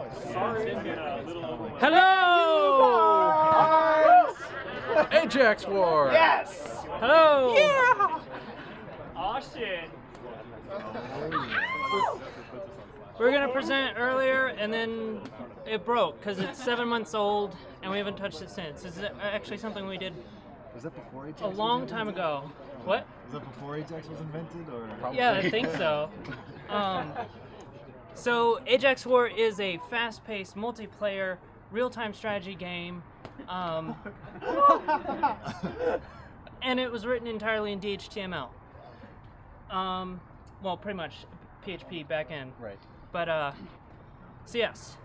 Hello! Ajax War! Yes! Hello! Yeah! Aw, shit. We were gonna present earlier, and then it broke because it's 7 months old, and we haven't touched it since. This is actually something we did Was that before Ajax? a long time ago. What? Was that before Ajax was invented, or? Probably. Yeah, I think so. So Ajax War is a fast-paced multiplayer real-time strategy game, and it was written entirely in DHTML. Well, pretty much PHP backend. Right. But so yes.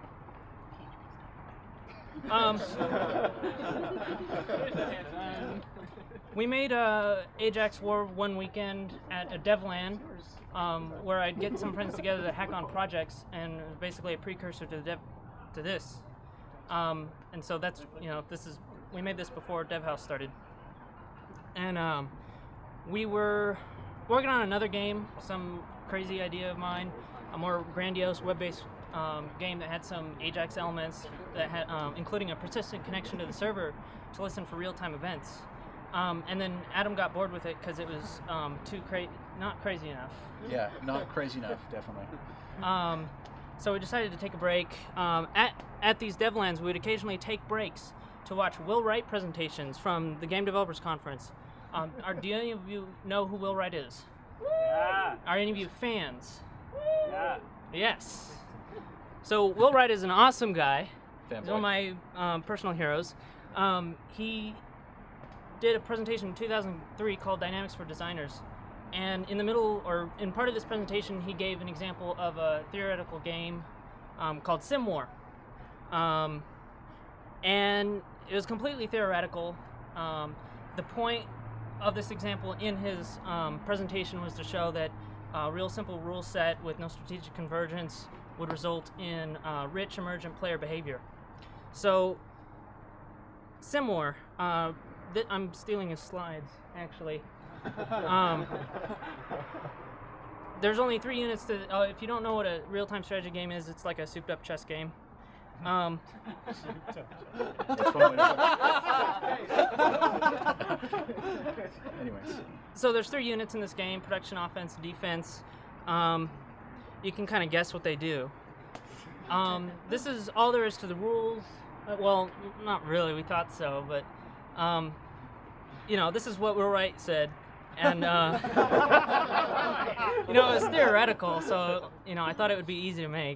We made Ajax War one weekend at a DevLAN, where I'd get some friends together to hack on projects, and it was basically a precursor to this. And so that's, we made this before DevHouse started. And we were working on another game, some crazy idea of mine, a more grandiose web-based game that had some Ajax elements, that had, including a persistent connection to the server to listen for real-time events. And then Adam got bored with it because it was not crazy enough. Yeah, not crazy enough, definitely. So we decided to take a break. At these DevLANs, we would occasionally take breaks to watch Will Wright presentations from the Game Developers Conference. Do any of you know who Will Wright is? Yeah! Are any of you fans? Yeah! Yes. So Will Wright is an awesome guy. Fanboy. He's one of my personal heroes. He did a presentation in 2003 called Dynamics for Designers. And in the middle, or in part of this presentation, he gave an example of a theoretical game called SimWar. And it was completely theoretical. The point of this example in his presentation was to show that a real simple rule set with no strategic convergence would result in rich emergent player behavior. So, SimWar, I'm stealing his slides, actually. There's only 3 units to, if you don't know what a real-time strategy game is, it's like a souped-up chess game. That's one way to put it. Anyways. So there's 3 units in this game: production, offense, defense. You can kind of guess what they do. This is all there is to the rules. Well, not really, we thought so, but this is what Will Wright said. And it was theoretical, so I thought it would be easy to make.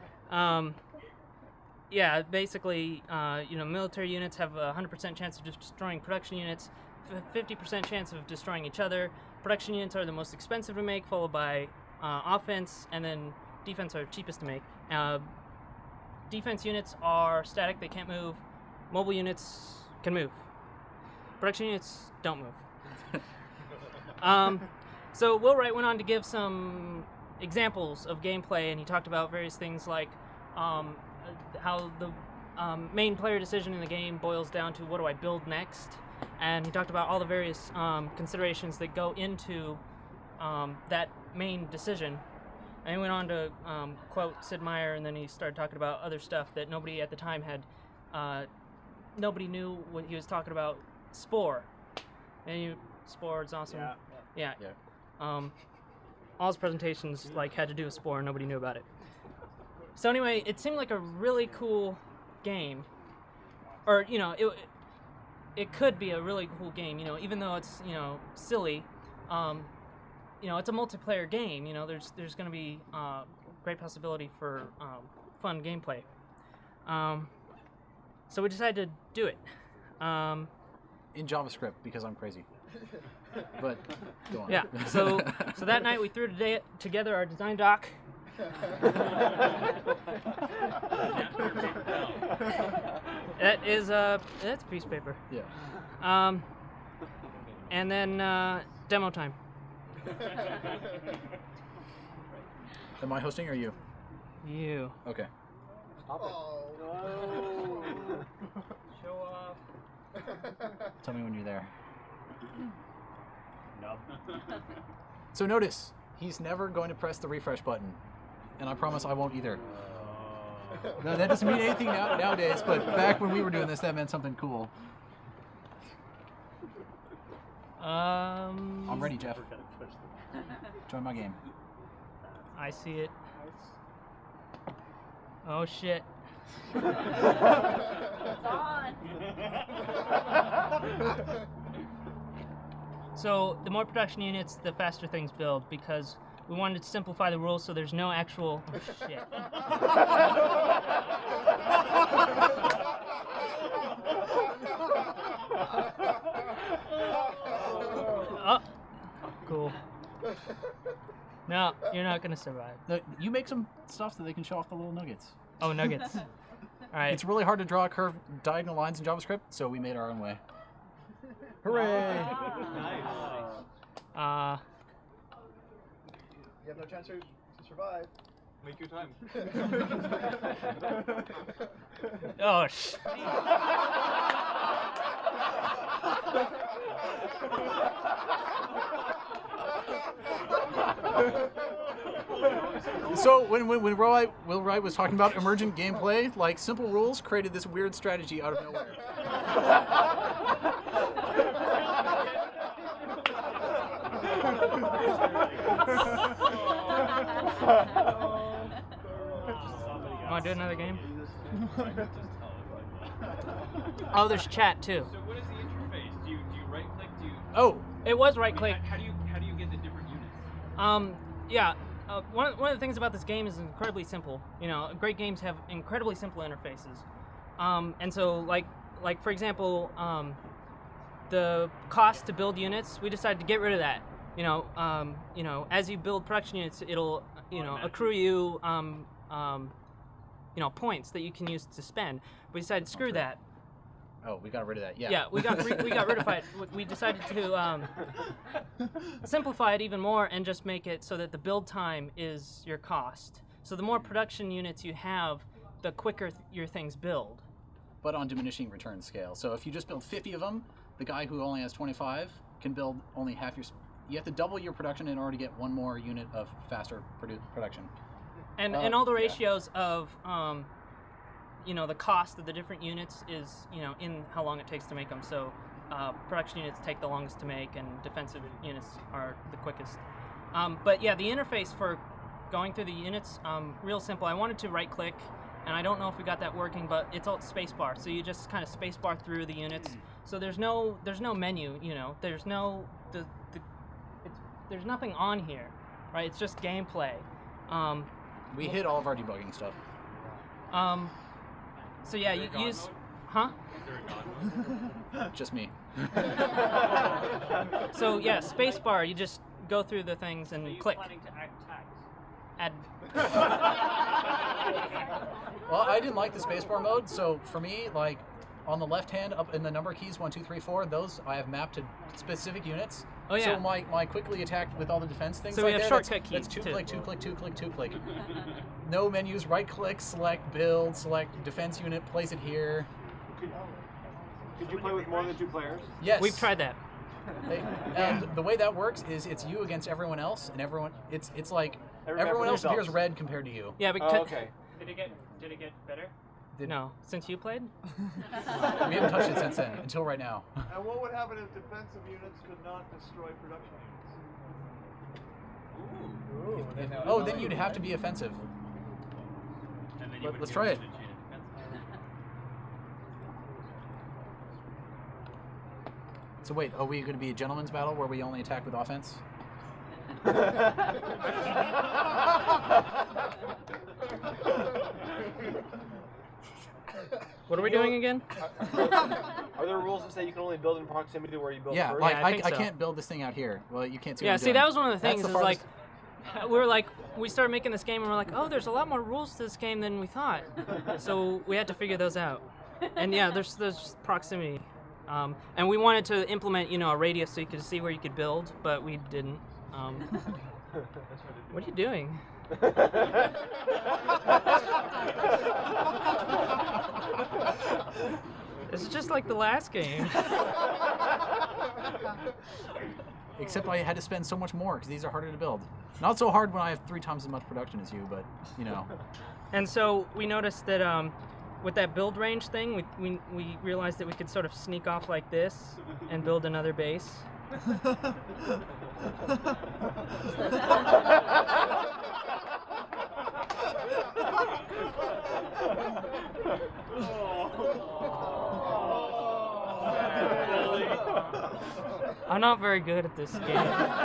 Yeah, basically, military units have a 100% chance of destroying production units, 50% chance of destroying each other. Production units are the most expensive to make, followed by offense, and then defense are cheapest to make. Defense units are static, they can't move. Mobile units can move. Production units don't move. So Will Wright went on to give some examples of gameplay, and he talked about various things like how the main player decision in the game boils down to what do I build next, and he talked about all the various considerations that go into that main decision. And he went on to quote Sid Meier, and then he started talking about other stuff that nobody at the time had, nobody knew what he was talking about. Spore. And Spore is awesome. Yeah. All his presentations had to do with Spore, and nobody knew about it. So anyway, it seemed like a really cool game, or it could be a really cool game. Even though it's silly, it's a multiplayer game. There's going to be great possibility for fun gameplay. So we decided to do it. In JavaScript, because I'm crazy. But go on. Yeah. So that night we threw together our design doc. That's a piece of paper. Yeah. And then demo time. Am I hosting or you? You. Okay. Stop it. Oh. Show off. Tell me when you're there. Nub. So notice, he's never going to press the refresh button. And I promise I won't either. No, that doesn't mean anything nowadays, but back when we were doing this, that meant something cool. I'm ready, Jeff. Join my game. I see it. Oh shit. It's on. So the more production units, the faster things build, because we wanted to simplify the rules so there's no actual shit. Oh, cool. No, you're not gonna survive. No, you make some stuff so they can show off the little nuggets. Oh, nuggets. All right. It's really hard to draw curved diagonal lines in JavaScript, so we made our own way. Hooray! You have no chance to survive. Make your time. Oh, sh. So when Will Wright was talking about emergent gameplay, like simple rules created this weird strategy out of nowhere. Want to do another game? Oh, there's chat too. So what is the interface? Do you right click? Do you? Oh, It was right click. How do you get the different units? Yeah. One of the things about this game is incredibly simple. You know, great games have incredibly simple interfaces. And so, like for example, the cost to build units, we decided to get rid of that. You know, as you build production units, it'll accrue you points that you can use to spend. We decided to screw that. oh, we got rid of that. Yeah. Yeah, we got rid of it. We decided to simplify it even more and just make it so that the build time is your cost. So the more production units you have, the quicker your things build. But on diminishing return scale. So if you just build 50 of them, the guy who only has 25 can build only half your. You have to double your production in order to get one more unit of faster production. And all the ratios of the cost of the different units is in how long it takes to make them. So production units take the longest to make, and defensive units are the quickest. But yeah, the interface for going through the units, real simple. I wanted to right click, and I don't know if we got that working, but it's all spacebar. So you just kind of spacebar through the units. So there's no menu. There's there's nothing on here, right? It's just gameplay. We hit all of our debugging stuff. So yeah, you use, huh? Just me. So yeah, spacebar. You just go through the things and click. Planning to add tags. Add. Well, I didn't like the spacebar mode, so for me, like on the left hand up in the number keys 1, 2, 3, 4, those I have mapped to specific units. Oh yeah. So my quickly attack with all the defense things. So we like have there, shortcut that's keys, 2 too. click, 2 click, 2 click, 2 click. No menus. Right click, select build, select defense unit, place it here. Could you play with more than 2 players? Yes. We've tried that. And the way that works is it's you against everyone else, and everyone it's like Everyone everyone else themselves. appears red compared to you. Yeah, because Oh, okay. Did it get better? no, since you played. We haven't touched it since then until right now. And what would happen if defensive units could not destroy production units? Oh, then you'd have to be offensive. And then Let's try it. So wait, are we going to be a gentleman's battle where we only attack with offense? What are we doing again? Are there rules that say you can only build in proximity to where you build Yeah, first? like I think I so. can't build this thing out here. Well, you can't see. Yeah, what I'm see, doing. that was one of the That's things. the Is like, farthest- we started making this game, and we're like, oh, there's a lot more rules to this game than we thought. So we had to figure those out. And yeah, there's proximity. And we wanted to implement, a radius so you could see where you could build, but we didn't. What are you doing? This is just like the last game. Except I had to spend so much more because these are harder to build. Not so hard when I have 3 times as much production as you, but you know. And so we noticed that with that build range thing, we realized that we could sort of sneak off like this and build another base. I'm not very good at this game.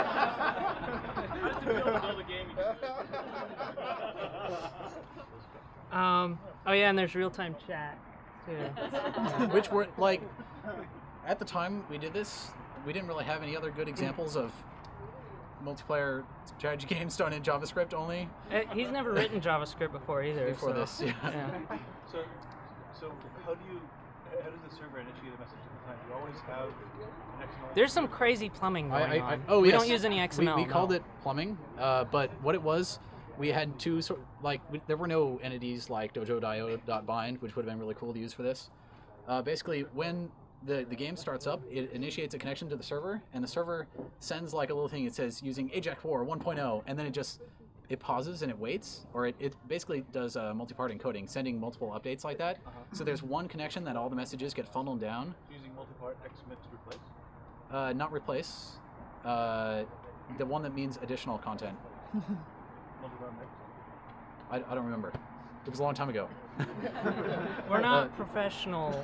Oh yeah, and there's real-time chat too. Which were like, at the time we did this, we didn't really have any other good examples of multiplayer strategy games done in JavaScript only. He's never written JavaScript before either. Before so, this, yeah. So how does the server initiate a message at the time? You always have an XML. There's some crazy plumbing going on. Oh, we yes. don't use any XML. We called no. it plumbing, but what it was, we had two there were no entities like dojo.io.bind, which would have been really cool to use for this. Basically, when the game starts up, it initiates a connection to the server, and the server sends like a little thing that says using AJAX 4 1.0, and then it pauses and it waits, or it basically does multi-part encoding, sending multiple updates like that. So there's one connection that all the messages get funneled down. Using multi-part XMIT to replace? Not replace. The one that means additional content. Multi-part mix? I don't remember. It was a long time ago. We're not professional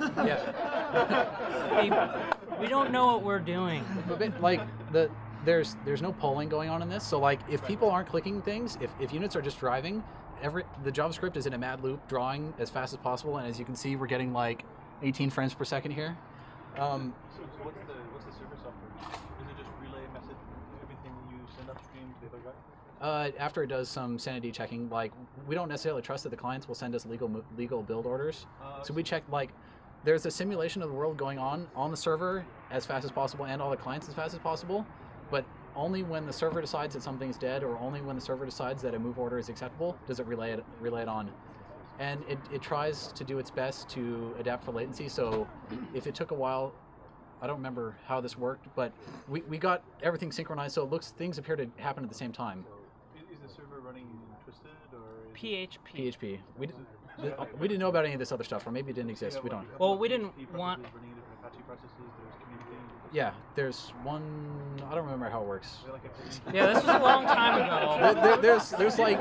Yeah. people. We don't know what we're doing. But like there's no polling going on in this, so like if people aren't clicking things, if units are just driving, the JavaScript is in a mad loop drawing as fast as possible, and as you can see, we're getting like 18 frames per second here. So what's the server software? Does it just relay a message everything you send upstream to the other guy? After it does some sanity checking, like we don't necessarily trust that the clients will send us legal build orders, so we check like there's a simulation of the world going on the server as fast as possible and all the clients as fast as possible, but only when the server decides that something's dead, or only when the server decides that a move order is acceptable, does it relay it on. And it tries to do its best to adapt for latency, so if it took a while, I don't remember how this worked, but we got everything synchronized, so things appear to happen at the same time. Is the server running twisted or? PHP. PHP. We didn't know about any of this other stuff, or maybe it didn't exist. We don't. Well, we didn't want. Running different Apache processes. There's communicating. Yeah, there's one. I don't remember how it works. Yeah, this was a long time ago. There's like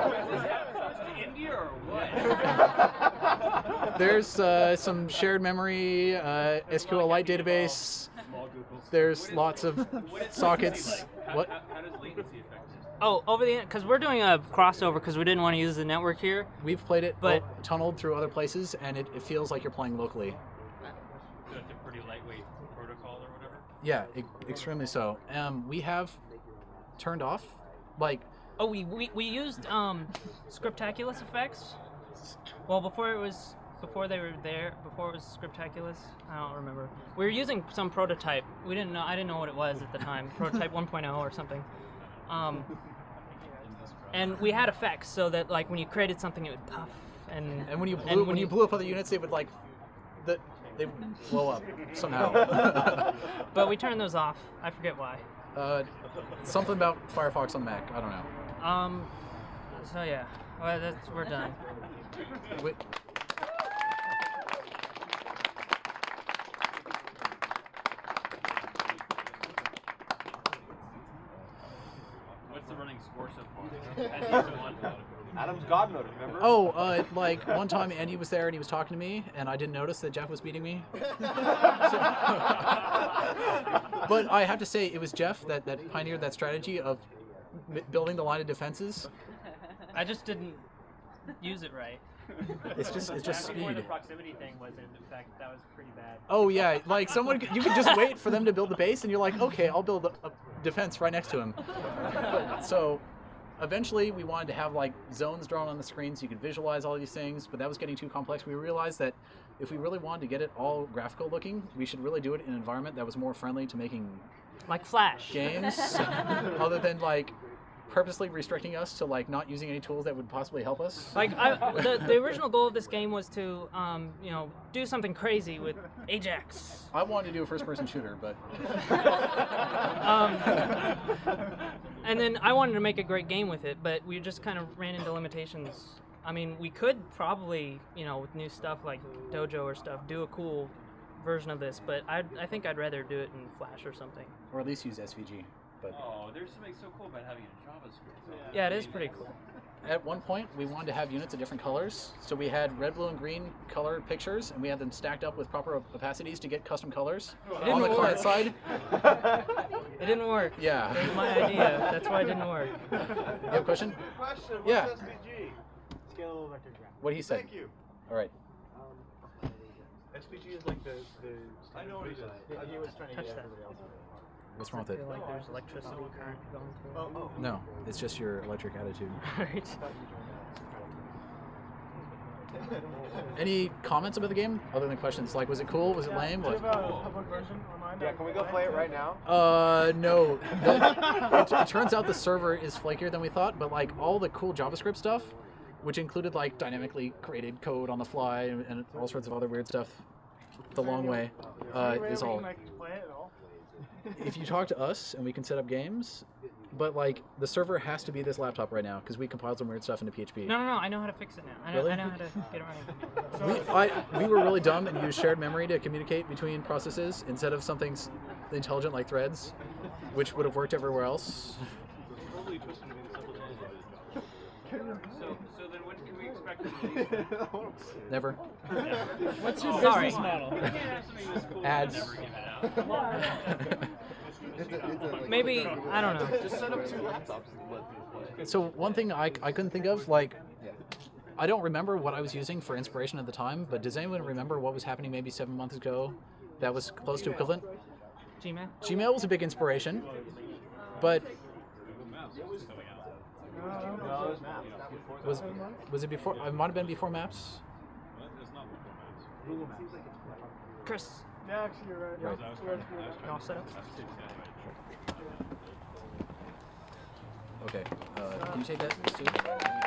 India or what? there's some shared memory, SQLite database. There's lots of sockets. What? How does latency affect this? Oh, over the because we're doing a crossover because we didn't want to use the network here. We've played it, But- tunneled through other places, and it feels like you're playing locally. So it's a pretty lightweight protocol or whatever? Yeah, extremely so. We have turned off, like, Oh, we used Scriptaculous effects. Well, before it was Scriptaculous. I don't remember. We were using some prototype. I didn't know what it was at the time. Prototype 1.0 or something. And we had effects so that like when you created something, it would puff and and when you blew up other units, they would like, they would blow up somehow. But we turned those off. I forget why. Something about Firefox on Mac. I don't know. So yeah, well, we're done. Wait. What's the running score so far? As usual on. Adam's God mode, remember? Oh, like one time Andy was there and he was talking to me, and I didn't notice that Jeff was beating me. But I have to say, it was Jeff that pioneered that strategy of building the line of defenses. I just didn't use it right. It's just Before the speed. proximity thing was in effect, that was pretty bad. Oh yeah, like you could just wait for them to build the base, and you're like, okay, I'll build a defense right next to him. So eventually we wanted to have like zones drawn on the screen so you could visualize all these things, but that was getting too complex. We realized that if we really wanted to get it all graphical looking, we should really do it in an environment that was more friendly to making Like Flash. games, other than like purposely restricting us to like not using any tools that would possibly help us? Like the original goal of this game was to do something crazy with Ajax. I wanted to do a first-person shooter, but and then I wanted to make a great game with it, but we just kind of ran into limitations. I mean, we could probably, with new stuff like Dojo or stuff, do a cool version of this, but I think I'd rather do it in Flash or something. Or at least use SVG. But Oh, there's something so cool about having a JavaScript. Yeah, it is pretty cool. at one point, we wanted to have units of different colors. So we had red, blue, and green color pictures, and we had them stacked up with proper opacities to get custom colors on the client side. It didn't work. Yeah. It was my idea. That's why it didn't work. You have a question? Question, what's Yeah. SVG? Scalable vector graph. What he said. Thank you. All right. SVG is like the I know what he said. He was trying to Touch get that. everybody else. What's wrong I with it? feel like there's electricity current going through. No, it's just your electric attitude. Right. Any comments about the game other than questions like, was it cool? Was it lame? What? public version online? Yeah, can we go play it right now? No. It turns out the server is flakier than we thought, but like all the cool JavaScript stuff, which included like dynamically created code on the fly and all sorts of other weird stuff, the long way, is all. Play it at all? If you talk to us and we can set up games, but like the server has to be this laptop right now because we compiled some weird stuff into PHP. No, I know how to fix it now. Really? I know how to get it running. We were really dumb and used shared memory to communicate between processes instead of something intelligent like threads, which would have worked everywhere else. totally twisted to be the simple So then when can we expect to release? Never. What's your Sorry. business model? We can't have something this cool Ads. and never give it out. Maybe, I don't know. Just set up 2 laptops. So one thing I couldn't think of, like, I don't remember what I was using for inspiration at the time, but does anyone remember what was happening maybe 7 months ago that was close to equivalent? Gmail? Gmail was a big inspiration, but was it before? It might have been before Maps. Chris, Yeah, actually, you're right. Right. you all set up? Okay. Can you take that, Stu?